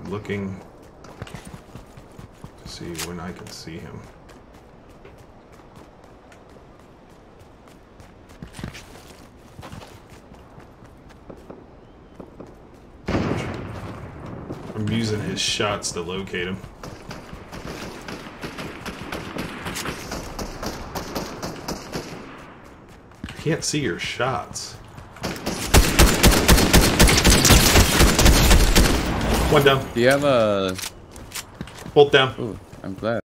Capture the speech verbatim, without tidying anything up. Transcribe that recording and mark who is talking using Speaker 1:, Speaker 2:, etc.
Speaker 1: looking to see when I can see him. I'm using his shots to locate him. I can't see your shots. One down.
Speaker 2: Do you have a...
Speaker 1: Bolt down.
Speaker 2: Ooh, I'm glad.